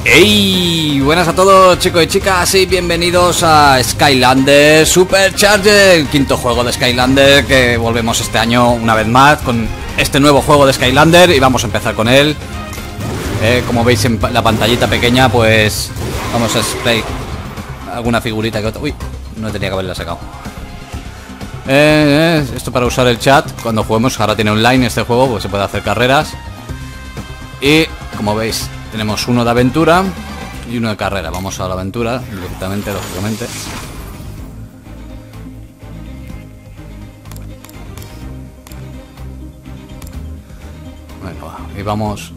Hey, buenas a todos chicos y chicas y bienvenidos a Skylanders Supercharger, el quinto juego de Skylanders que volvemos este año una vez más con este nuevo juego de Skylanders y vamos a empezar con él. Como veis en la pantallita pequeña, pues vamos a explicar alguna figurita que otra. Uy, no tenía que haberla sacado. Esto para usar el chat cuando juguemos. Ahora tiene online este juego, pues se puede hacer carreras. Y como veis, tenemos uno de aventura y uno de carrera. Vamos a la aventura directamente, lógicamente. Bueno, y vamos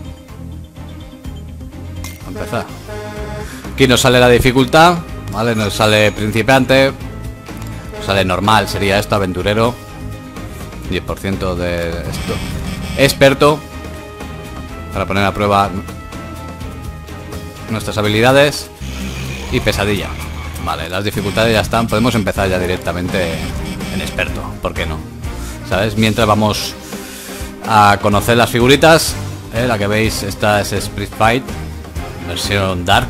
a empezar. Aquí nos sale la dificultad, ¿vale? Nos sale principiante, nos sale normal, sería esto, aventurero, 10% de esto, experto, para poner a prueba nuestras habilidades, y pesadilla. Vale, las dificultades ya están. Podemos empezar ya directamente en experto, ¿por qué no? ¿Sabes? Mientras vamos a conocer las figuritas. La que veis, esta es Sprite Fight versión Dark.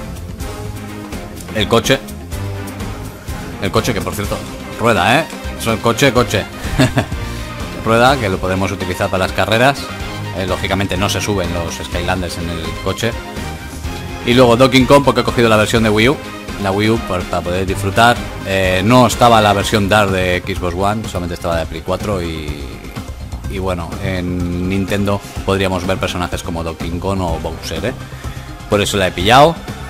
El coche que por cierto rueda, eso es coche rueda, que lo podemos utilizar para las carreras. Lógicamente no se suben los Skylanders en el coche. Y luego Donkey Kong, porque he cogido la versión de Wii U. La Wii U para poder disfrutar. No estaba la versión Dark de Xbox One, solamente estaba de Play 4 y bueno, en Nintendo podríamos ver personajes como Donkey Kong o Bowser, Por eso la he pillado.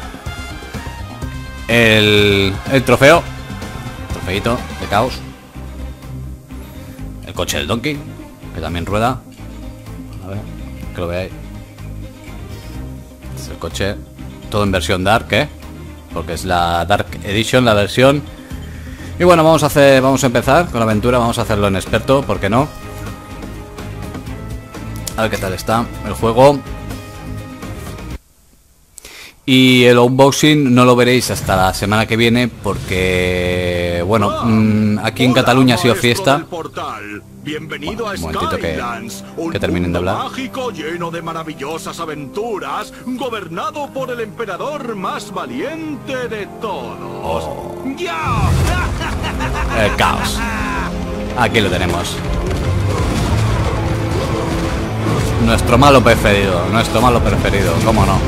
El trofeo. Trofeito de caos. El coche del Donkey, que también rueda. A ver, que lo veáis. Es el coche. Todo en versión Dark, porque es la Dark Edition, la versión. Y bueno, vamos a empezar con la aventura. Vamos a hacerlo en experto, ¿por qué no? A ver qué tal está el juego. Y el unboxing no lo veréis hasta la semana que viene porque, bueno, aquí en Cataluña ha sido fiesta. Bienvenido a Skylands, que terminen de hablar. Mágico lleno de maravillosas aventuras, gobernado por el emperador más valiente de todos. ¡Ya! El caos. Aquí lo tenemos. Nuestro malo preferido, cómo no.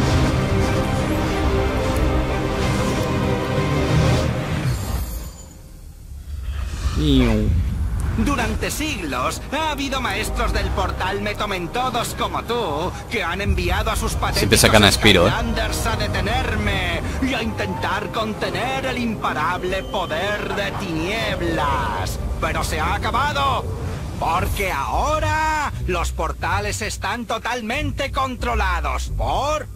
Durante siglos ha habido maestros del portal Metomentodos como tú que han enviado a sus patéticos sacan a Spyro, Skylanders a detenerme y a intentar contener el imparable poder de tinieblas. Pero se ha acabado, porque ahora los portales están totalmente controlados por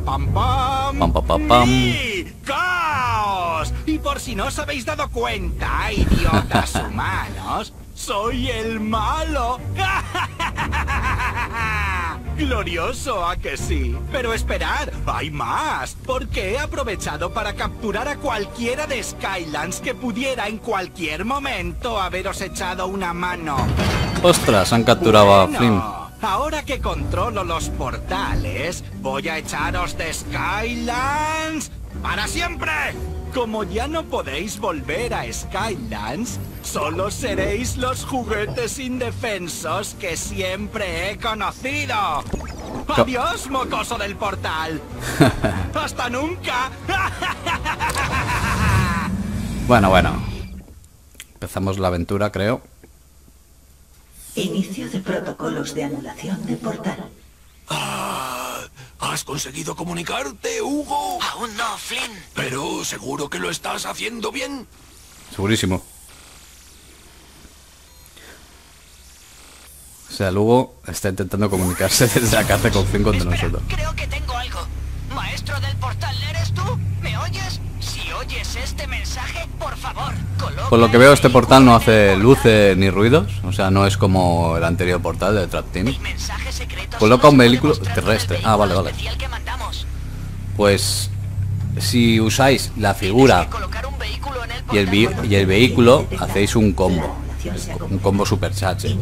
¡y caos! Y por si no os habéis dado cuenta, idiotas humanos, soy el malo. Glorioso, ¿a que sí? Pero esperad, hay más, porque he aprovechado para capturar a cualquiera de Skylands que pudiera en cualquier momento haberos echado una mano. Ostras, han capturado a Flynn. Ahora que controlo los portales, voy a echaros de Skylands para siempre. Como ya no podéis volver a Skylands, solo seréis los juguetes indefensos que siempre he conocido. ¡Adiós, mocoso del portal! ¡Hasta nunca! Bueno. Empezamos la aventura, creo. Inicio de protocolos de anulación de portal. ¿Has conseguido comunicarte, Hugo? Aún no, Flynn. Pero seguro que lo estás haciendo bien. Segurísimo. O sea, Hugo está intentando comunicarse desde la cárcel con Flynn contra nosotros. Creo que tengo algo. Maestro del portal, ¿eres tú? ¿Me oyes? Si oyes este mensaje, por favor, coloca... Por lo que veo, este portal no hace luces ni ruidos. O sea, no es como el anterior portal de Trap Team. Coloca un vehículo terrestre. Ah, vale. Pues si usáis la figura y el vehículo, hacéis un combo. Un combo supercharge.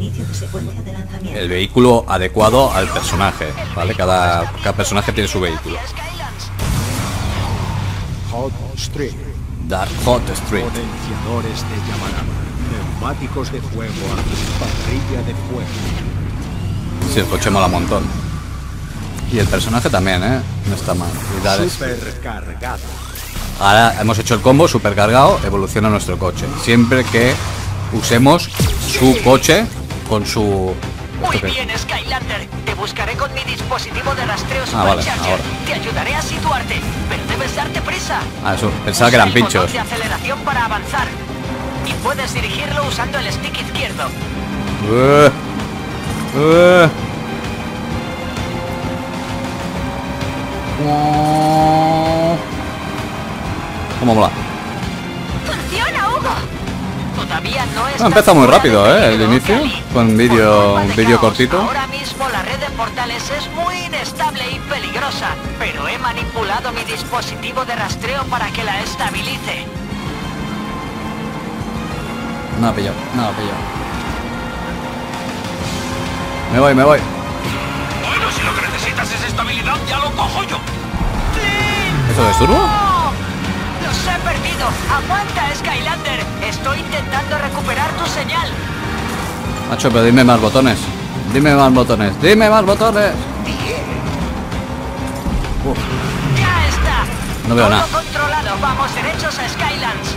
El vehículo adecuado al personaje, ¿vale? Cada personaje tiene su vehículo. Hot Street. Dark Hot Street. Potenciadores de llamarada. Neumáticos de fuego. Parrilla de fuego. Sí, el coche mola un montón. Y el personaje también, ¿eh? No está mal. Supercargado. Ahora hemos hecho el combo supercargado, evoluciona nuestro coche. Siempre que usemos su coche con su... Muy bien, Skylander. Te buscaré con mi dispositivo de rastreo vale, Supercharger. ahora. Te ayudaré a situarte, pero debes darte prisa. Ah, eso, pensaba que eran Usa el pinchos. botón de aceleración para avanzar. Y puedes dirigirlo usando el stick izquierdo. ¿Cómo mola? ¡Funciona, Hugo! Todavía no es. Empieza muy rápido, el inicio, con un vídeo cortito. Ahora mismo la red de portales es muy inestable y peligrosa, pero he manipulado mi dispositivo de rastreo para que la estabilice. No la pillo, no la pillo. Me voy. Bueno, si lo que necesitas es estabilidad, ya lo cojo yo. ¿Eso es turbo? ¡Oh! ¡Los he perdido! ¡Aguanta, Skylander! Estoy intentando recuperar tu señal. Macho, pero dime más botones. Dime más botones. ¡Dime más botones! ¡Ya está! No veo nada. Todo controlado. Vamos derechos a Skylands.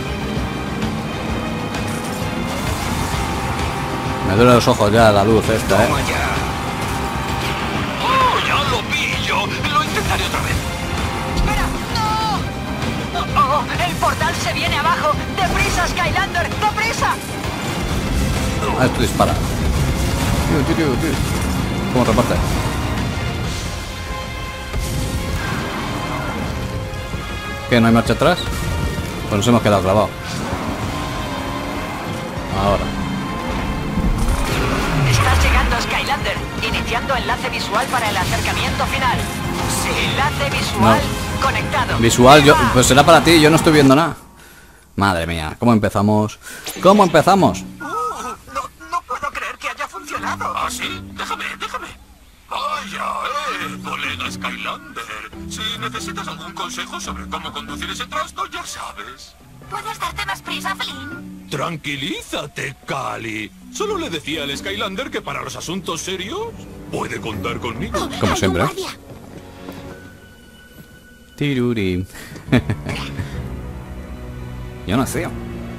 Me duele los ojos ya la luz esta, Toma ya. ¡Oh, ya lo pillo! Lo intentaré otra vez. ¡Espera! ¡No! ¡Oh, oh! ¡El portal se viene abajo! ¡Deprisa, Skylander! ¡Deprisa! Ah, esto dispara. Tío. ¿Cómo reparte? ¿Qué? ¿No hay marcha atrás? Pues nos hemos quedado clavados. Ahora. Estás llegando, Skylander. Iniciando enlace visual para el acercamiento final. Sí, enlace visual conectado. Visual, yo, ¡Viva! pues será para ti, yo no estoy viendo nada. Madre mía, ¿cómo empezamos? ¿Cómo empezamos? No puedo creer que haya funcionado. ¿Ah, sí? Déjame. Vaya, colega Skylander. Si necesitas algún consejo sobre cómo conducir ese trasto, ya sabes. ¿Puedes darte más prisa, Flynn? Tranquilízate, Cali. Solo le decía al Skylander que para los asuntos serios puede contar conmigo. Como ¡Hay siempre. un guardia! Tiruri. Yo no sé.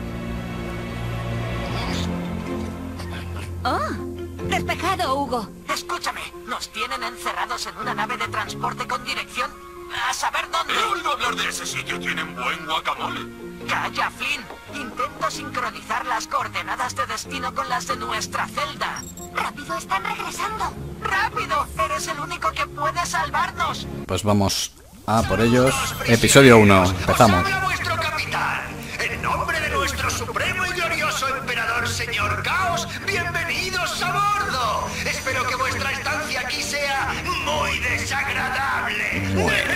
¡Oh! ¡Despejado, Hugo! Escúchame, nos tienen encerrados en una nave de transporte con dirección a saber dónde. He oído hablar de ese sitio, tienen buen guacamole. Calla, Flynn. Intento sincronizar las coordenadas de destino con las de nuestra celda. ¡Rápido, están regresando! ¡Rápido! Eres el único que puede salvarnos. Pues vamos a por ellos. Episodio 1, empezamos. Habla vuestro capitán. En nombre de nuestro supremo y glorioso emperador señor Caos, bienvenidos a bordo. Espero que vuestra estancia aquí sea muy desagradable.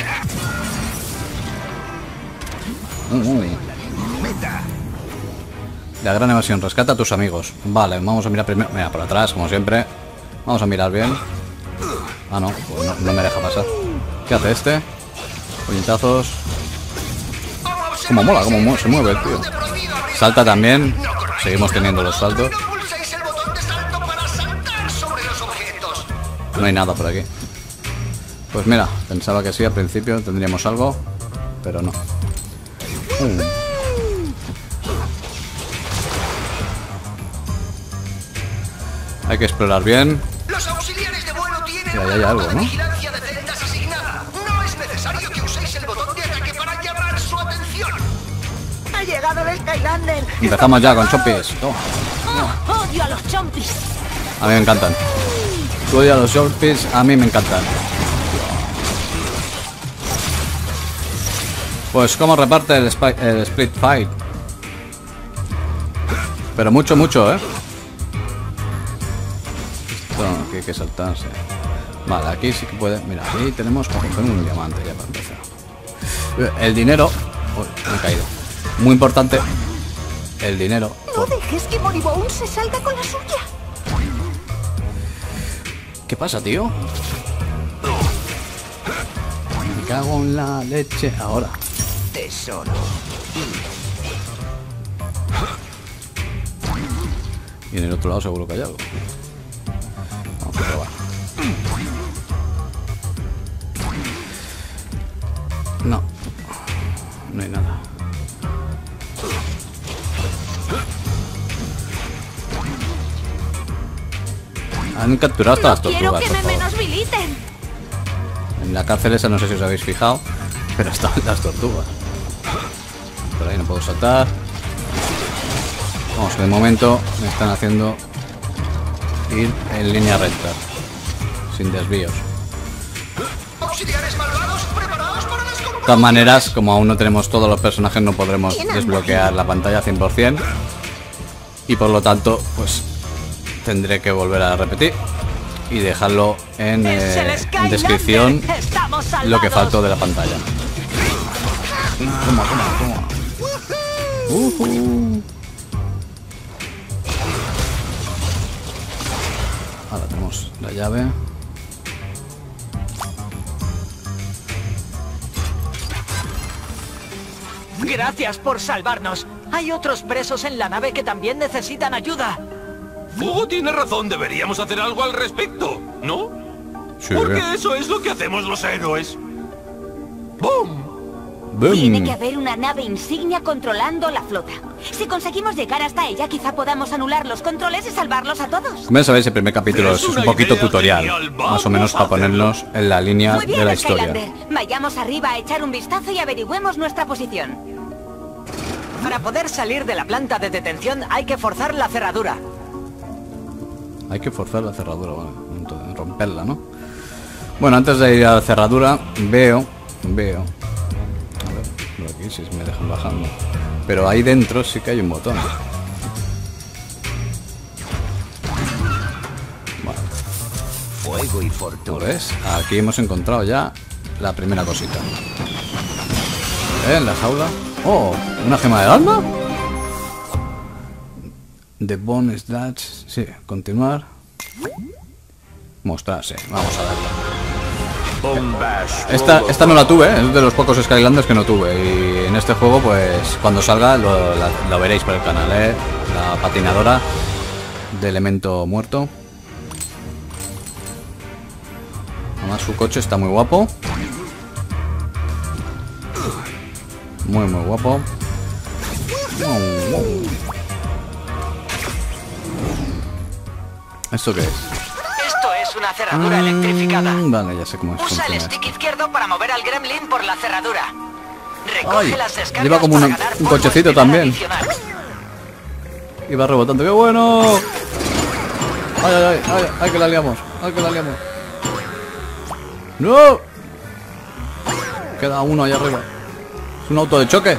La gran evasión, rescata a tus amigos. Vale, vamos a mirar primero. Mira, por atrás, como siempre. Vamos a mirar bien. Ah, no, pues no me deja pasar. ¿Qué hace este? Puñetazos. Como mola, se mueve el tío. Salta también. Seguimos teniendo los saltos. No pulséis el botón de salto para saltar sobre los objetos. No hay nada por aquí. Pues mira, pensaba que sí, al principio tendríamos algo, pero no. Hay que explorar bien. Los auxiliares de vuelo tienen Ya, una hay algo, nota de ¿no? vigilancia de celdas asignada. No es necesario que uséis el botón de ataque para llamar su atención. ¡Ha llegado el Skylander! Empezamos ya con chompis. Toma. ¡Oh! ¡Odio a los chompis! A mí me encantan. Tú odias los chompis, a mí me encantan. Pues cómo reparte el Split Fight. Pero mucho, ¿eh? Esto aquí hay que saltarse. Vale, aquí sí que puede. Mira, ahí tenemos como un diamante ya para empezar. El dinero. Uy, me he caído. Muy importante. El dinero. No dejes que Moribone se salga con la suya. ¿Qué pasa, tío? Me cago en la leche. Ahora. Te tesoro. Y en el otro lado seguro que hay algo. Vamos a probar. No. No hay nada. Han capturado hasta las tortugas. quiero que me menosbiliten. En la cárcel esa no sé si os habéis fijado, pero estaban las tortugas. Por ahí no puedo saltar. Vamos, de momento me están haciendo ir en línea recta, sin desvíos. De todas maneras, como aún no tenemos todos los personajes, no podremos desbloquear la pantalla 100%. Y por lo tanto, pues tendré que volver a repetir y dejarlo en descripción lo que faltó de la pantalla. Toma. Ahora tenemos la llave. Gracias por salvarnos. Hay otros presos en la nave que también necesitan ayuda. Fugo tiene razón, deberíamos hacer algo al respecto, ¿no? Sí. Porque eso es lo que hacemos los héroes. ¡Bum! ¡Bum! Tiene que haber una nave insignia controlando la flota. Si conseguimos llegar hasta ella, quizá podamos anular los controles y salvarlos a todos. Como ya sabéis, el primer capítulo es un una poquito idea tutorial, genial, más o menos para vamos a hacerlo. ponernos en la línea Muy bien, de la historia. Skylander. Vayamos arriba a echar un vistazo y averigüemos nuestra posición. Para poder salir de la planta de detención hay que forzar la cerradura. Hay que forzar la cerradura, vale, entonces, romperla, ¿no? Bueno, antes de ir a la cerradura, veo. A ver, por aquí si me dejan bajando. Pero ahí dentro sí que hay un botón. Vale. Fuego y ¿Lo fortuna. ves? Aquí hemos encontrado ya la primera cosita. En la jaula. ¡Oh! ¿Una gema del alma? The Bone Slash. Sí, continuar. Mostrarse. Vamos a darle. Esta no la tuve, es de los pocos Skylanders que no tuve. Y en este juego, pues cuando salga lo veréis por el canal, ¿eh? La patinadora de elemento muerto. Además su coche está muy guapo. Muy guapo. ¿Esto qué es? Esto es una cerradura electrificada. Vale, ya sé cómo Usa funciona el esto. stick izquierdo para mover al gremlin por la cerradura. Recoge Ay, las descargas lleva como para un ganar polvo cochecito estelar también. adicional. Y va rebotando. ¡Qué bueno! ¡Ay, que la liamos! ¡Ay, que la liamos! ¡No! Queda uno allá arriba. Es un auto de choque.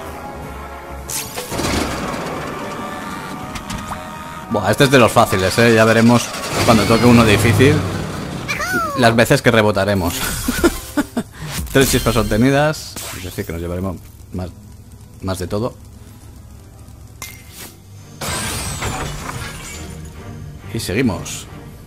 Buah, este es de los fáciles, ¿eh? Ya veremos cuando toque uno difícil las veces que rebotaremos. 3 chispas obtenidas. Es decir, que nos llevaremos más de todo. Y seguimos.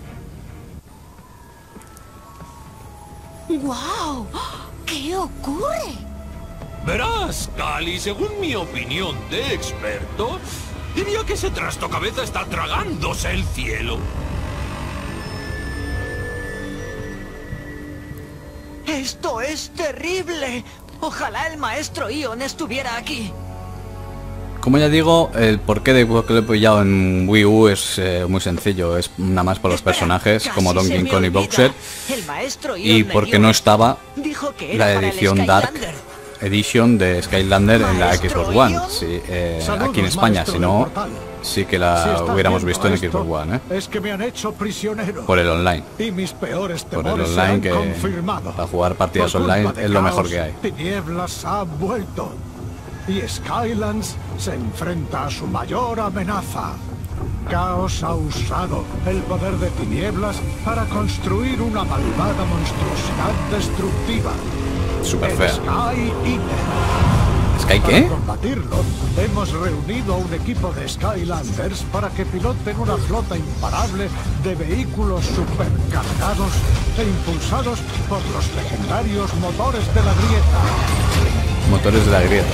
¡Guau! ¿Qué ocurre? Verás, Cali, según mi opinión de experto, diría que ese trastocabeza está tragándose el cielo. Esto es terrible. Ojalá el maestro Ion estuviera aquí. Como ya digo, el porqué de que lo he pillado en Wii U es muy sencillo. Es nada más por los Espera, personajes casi como se Donkey me Kong y olvida. Bowser. El maestro Ion Y me porque dio no esto. estaba Dijo que era la para el edición Dark Skylander. Edition de Skylander en la Maestro Xbox One. Ion. Sí, Saludos, aquí en España, maestro si del no, portal. sí que Si la está hubiéramos viendo visto en esto, Xbox One, ¿eh? Es que me han hecho prisionero. Por el online. Y mis peores Por el temores se online han que confirmado. para jugar partidas Por culpa online de es lo Caos, mejor que hay. Tinieblas ha vuelto. Y Skylands se enfrenta a su mayor amenaza. Caos ha usado el poder de Tinieblas para construir una malvada monstruosidad destructiva. Súper El fea. Sky Eater. ¿Sky Para qué? combatirlo, hemos reunido a un equipo de Skylanders para que piloten una flota imparable de vehículos supercargados e impulsados por los legendarios motores de la grieta. Motores de la grieta.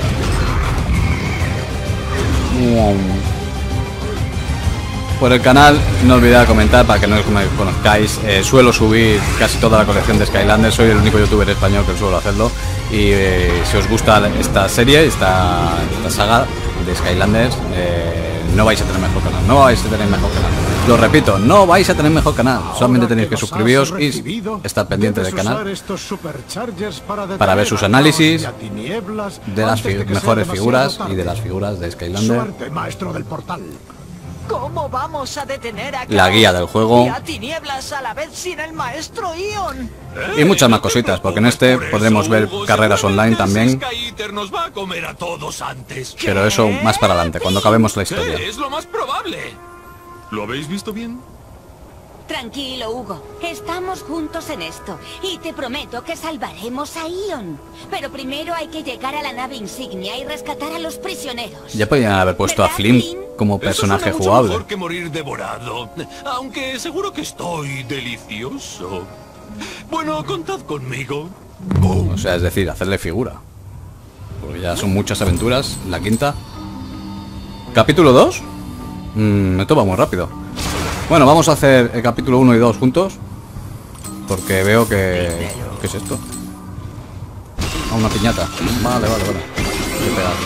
Por el canal, no olvidéis comentar para que no me conozcáis. Suelo subir casi toda la colección de Skylanders. Soy el único youtuber español que suelo hacerlo. Y si os gusta esta serie, esta saga de Skylanders, no vais a tener mejor canal. No vais a tener mejor canal. Lo repito, no vais a tener mejor canal. Solamente tenéis que suscribiros y estar pendiente del canal para ver sus análisis de las mejores figuras y de las figuras de Skylanders. Suerte, maestro del portal. ¿Cómo vamos a detener a La guía del juego. y a Tinieblas a la vez sin el maestro Ion? Y muchas más cositas, porque en este podremos ver carreras online también. Sky Eater nos va a comer a todos antes. Pero eso más para adelante, cuando acabemos la historia. Es lo más probable. ¿Lo habéis visto bien? Tranquilo, Hugo. Estamos juntos en esto. Y te prometo que salvaremos a Ion. Pero primero hay que llegar a la nave insignia y rescatar a los prisioneros. Ya podían haber puesto a ¿Verdad, Flynn Flynn? como personaje Eso suena mucho jugable. mejor que morir devorado. Aunque seguro que estoy delicioso. Bueno, contad conmigo. O sea, es decir, hacerle figura. Porque ya son muchas aventuras. La quinta. ¿Capítulo 2? Esto va muy rápido. Bueno, vamos a hacer el capítulo 1 y 2 juntos. Porque veo que... ¿Qué es esto? Ah, una piñata. Vale. Hay que pegarle.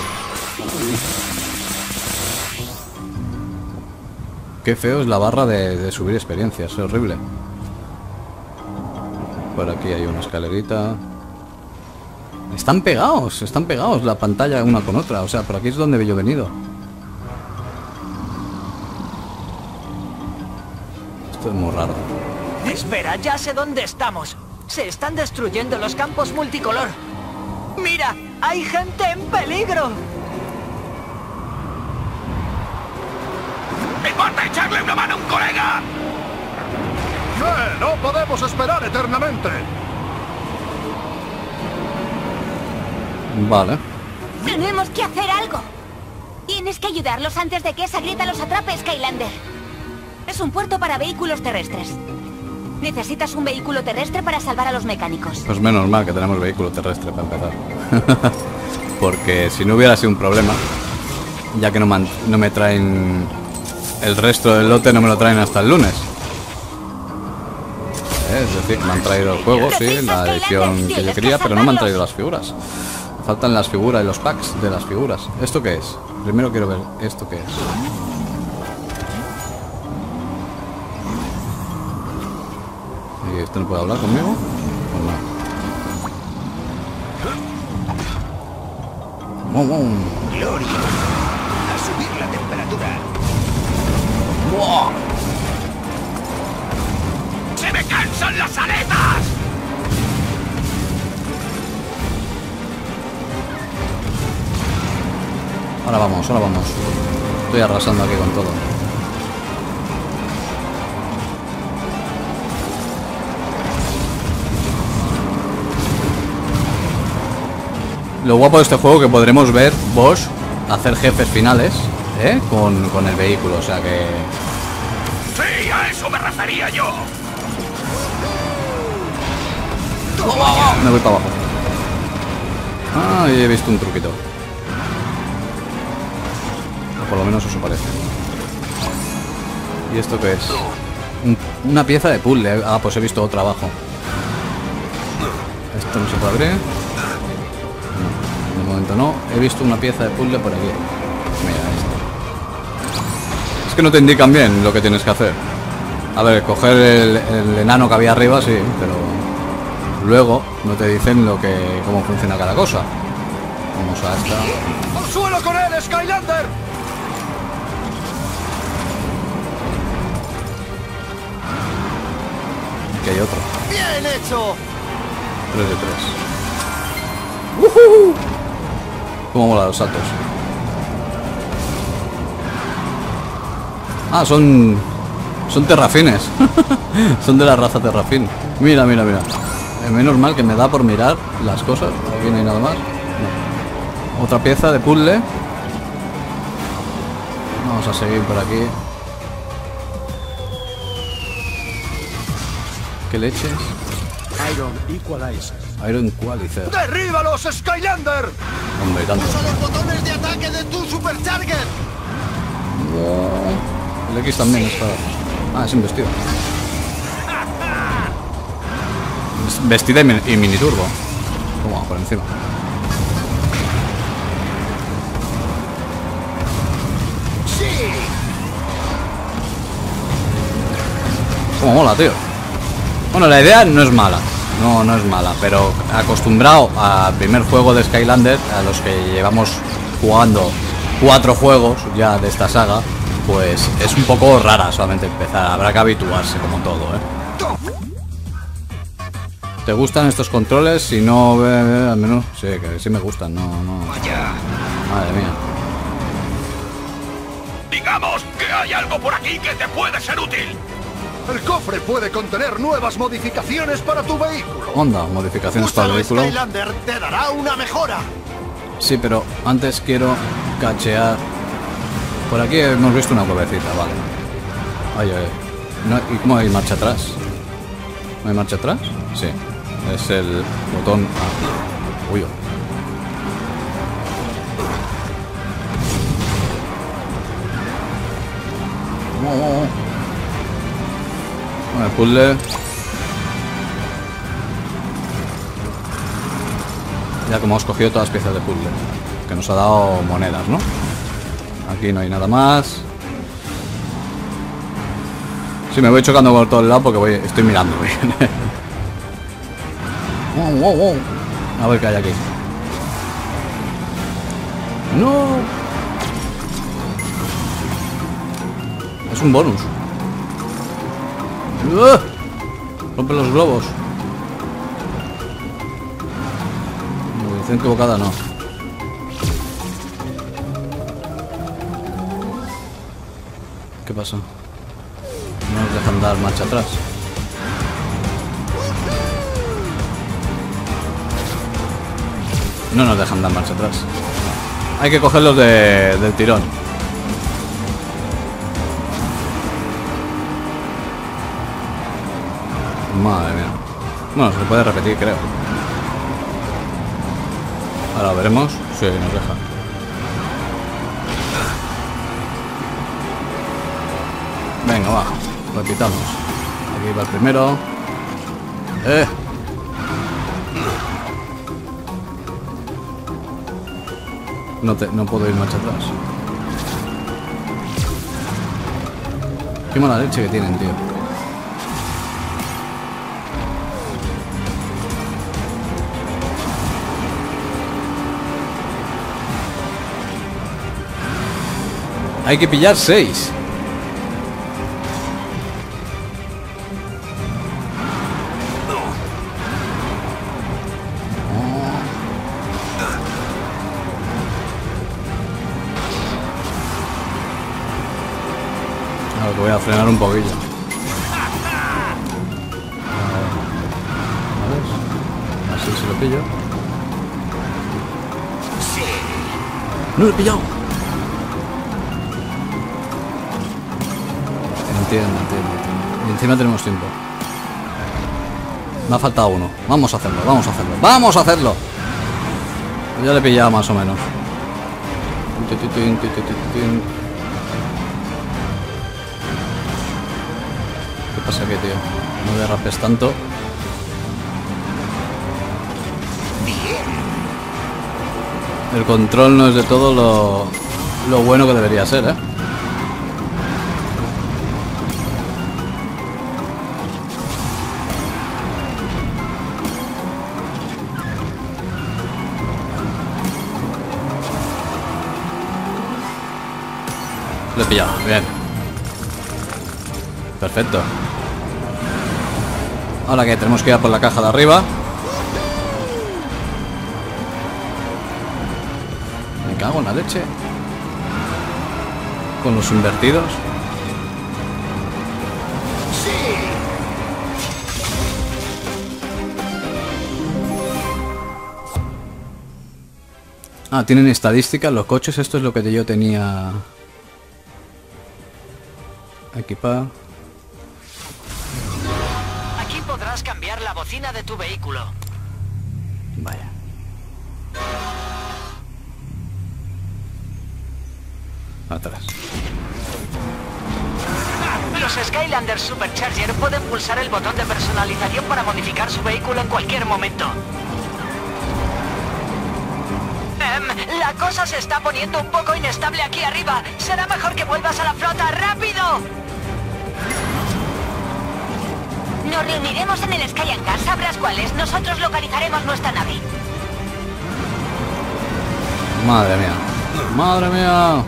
Qué feo es la barra de subir experiencias. Es horrible. Por aquí hay una escalerita. Están pegados la pantalla una con otra. O sea, por aquí es donde yo he venido. Esto es muy raro. Espera, ya sé dónde estamos. Se están destruyendo los campos multicolor. ¡Mira! ¡Hay gente en peligro! ¡Me importa echarle una mano a un colega! No podemos esperar eternamente. Vale. ¡Tenemos que hacer algo! Tienes que ayudarlos antes de que esa grieta los atrape, Skylander. Es un puerto para vehículos terrestres. Necesitas un vehículo terrestre para salvar a los mecánicos. Pues menos mal que tenemos vehículo terrestre para empezar. Porque si no hubiera sido un problema, ya que no me traen el resto del lote, no me lo traen hasta el lunes. Es decir, me han traído el juego, sí, la edición que yo quería, pero no me han traído las figuras. Me faltan las figuras y los packs de las figuras. ¿Esto qué es? Primero quiero ver esto qué es. ¿Y esto no puede hablar conmigo? ¿O no? ¡Wow! Gloria. A subir la temperatura. ¡Se me cansan las aletas! Ahora vamos. Estoy arrasando aquí con todo. Lo guapo de este juego que podremos ver Bosch hacer jefes finales, con el vehículo, o sea que... ¡Sí, a eso me refería yo! Me voy para abajo. Ah, y he visto un truquito. O por lo menos eso parece. ¿Y esto qué es? Una pieza de puzzle. Ah, pues he visto otra abajo. Esto no se puede abrir. No, de momento no. He visto una pieza de puzzle por aquí. Mira esto. Es que no te indican bien lo que tienes que hacer. A ver, coger el enano que había arriba, sí, pero luego no te dicen cómo funciona cada cosa. Vamos a esta. ¡Al suelo con él, Skylander! Aquí hay otro. ¡Bien hecho! 3 de 3. Cómo mola los saltos. Ah, son terrafines. Son de la raza terrafín. Mira. Menos mal que me da por mirar las cosas. Aquí no hay nada más. No. Otra pieza de puzzle. Vamos a seguir por aquí. ¿Qué leches? Iron Equalizer. Iron Qualicer. ¡Derríbalos, Skylander! Hombre, tanto. ¡Usa los botones de ataque de tu Supercharger! El X también está... Ah, es investido. Vestida y mini turbo. Toma, por encima. ¡Sí! Como mola, tío. Bueno, la idea no es mala. No es mala, pero acostumbrado al primer juego de Skylander, a los que llevamos jugando 4 juegos ya de esta saga, pues es un poco rara solamente empezar. Habrá que habituarse como todo, ¿eh? ¿Te gustan estos controles? Si no, al menos... Sí, que sí me gustan, no... Vaya. Madre mía. Digamos que hay algo por aquí que te puede ser útil. El cofre puede contener nuevas modificaciones para tu vehículo. Onda, modificaciones para el vehículo. Skylander te dará una mejora. Sí, pero antes quiero cachear. Por aquí hemos visto una cuevecita, vale. Ay. No, ¿y cómo hay marcha atrás? ¿No hay marcha atrás? Sí. Es el botón A. Uy. Bueno, el puzzle. Ya como hemos cogido todas las piezas de puzzle, que nos ha dado monedas, ¿no? Aquí no hay nada más. Sí, me voy chocando por todo el lado porque estoy mirando bien. Wow. A ver qué hay aquí. No. Es un bonus. Rompe los globos. Dirección equivocada, no. ¿Qué pasa? No nos dejan dar marcha atrás. No nos dejan dar marcha atrás. Hay que cogerlos del tirón. Madre mía. Bueno, se puede repetir, creo. Ahora veremos. Sí, nos deja. Venga, va. Repitamos. Aquí va el primero. No puedo ir marcha atrás. Qué mala leche que tienen, tío. Hay que pillar 6. Ahora que voy a frenar un poquillo. A ver. Así se lo pillo. ¡No lo he pillado! Entiendo. Y encima tenemos tiempo. Me ha faltado uno. Vamos a hacerlo. Ya le he pillado más o menos. ¿Qué pasa aquí, tío? No derrapes tanto. El control no es de todo lo bueno que debería ser, ¿eh? Lo he pillado, bien. Perfecto. Ahora que tenemos que ir a por la caja de arriba. Me cago en la leche. Con los invertidos. Ah, tienen estadísticas los coches. Esto es lo que yo tenía. Equipar. Aquí podrás cambiar la bocina de tu vehículo. Atrás. Los Skylanders Supercharger pueden pulsar el botón de personalización para modificar su vehículo en cualquier momento. La cosa se está poniendo un poco inestable aquí arriba. Será mejor que vuelvas a la flota. ¡Rápido! Nos reuniremos en el Sky Hangar. Sabrás cuál es. Nosotros localizaremos nuestra nave. Madre mía. Madre mía.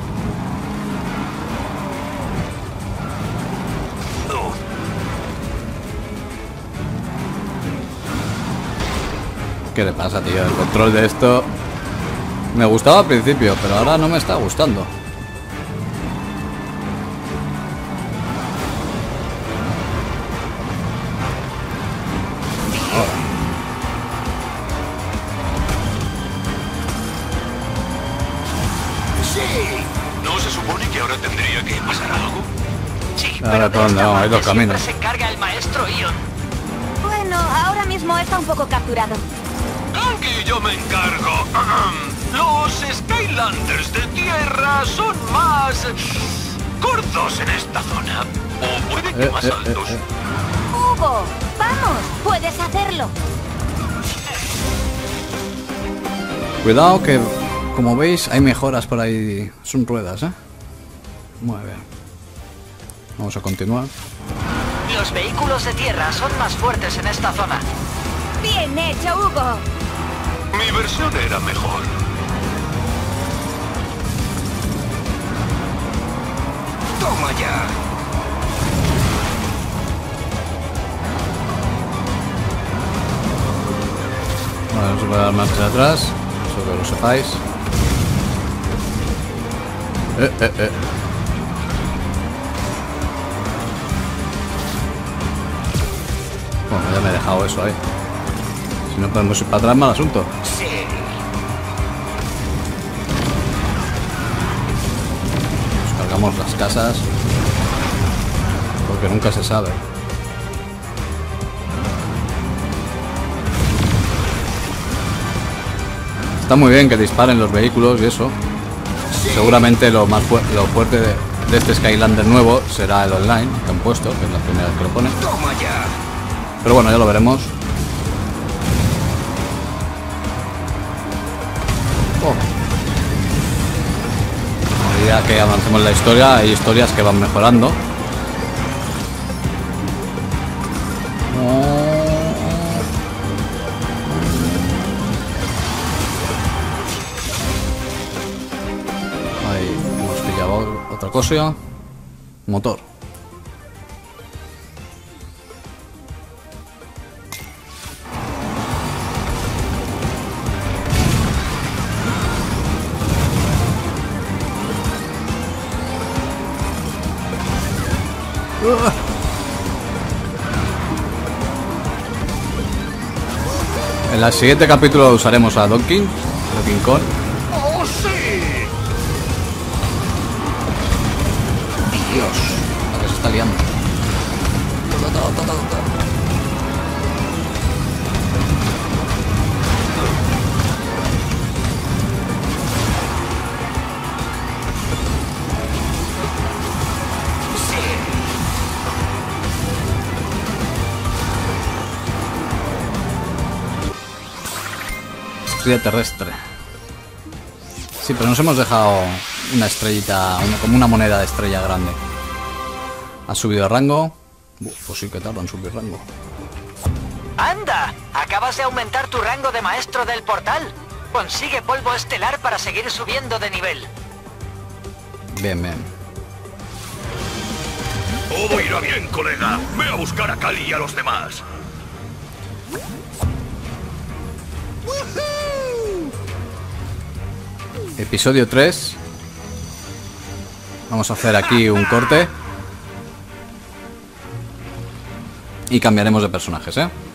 ¿Qué le pasa, tío? El control de esto me gustaba al principio, pero ahora no me está gustando. ¿No se supone que ahora tendría que pasar algo? Sí, Ahora, pero ¿por dónde vamos? Hay dos siempre caminos. se encarga el maestro Ion. Bueno, ahora mismo está un poco capturado. Aquí yo me encargo. Los Skylanders de tierra son más cortos en esta zona. O puede que más altos. Hugo, vamos, puedes hacerlo. Cuidado que, como veis, hay mejoras por ahí. Son ruedas, ¿eh? Muy bien. Vamos a continuar. Los vehículos de tierra son más fuertes en esta zona. Bien hecho, Hugo. Mi versión era mejor. ¡Toma ya! Bueno, se puede dar marcha atrás. Eso que lo sepáis. Bueno, ya me he dejado eso ahí. Si no podemos ir para atrás, mal asunto. Sí. Nos cargamos las casas. Porque nunca se sabe. Está muy bien que disparen los vehículos y eso. Seguramente lo fuerte de este Skylander nuevo será el online que han puesto, que es la primera vez que lo ponen. ¡Toma ya! Pero bueno, ya lo veremos. A medida que avancemos en la historia, hay historias que van mejorando. Ahí hemos pillado otra cosa. Motor. En el siguiente capítulo usaremos a Donkey Kong. ¡Oh, sí! Dios, la que se está liando. Estrella terrestre. Sí, pero nos hemos dejado una estrellita, como una moneda de estrella grande. ¿Ha subido de rango? Pues sí que tarda en subir rango. ¡Anda! Acabas de aumentar tu rango de maestro del portal. Consigue polvo estelar para seguir subiendo de nivel. Bien, bien. Todo irá bien, colega. Ve a buscar a Cali y a los demás. Episodio 3. Vamos a hacer aquí un corte. Y cambiaremos de personajes, ¿eh?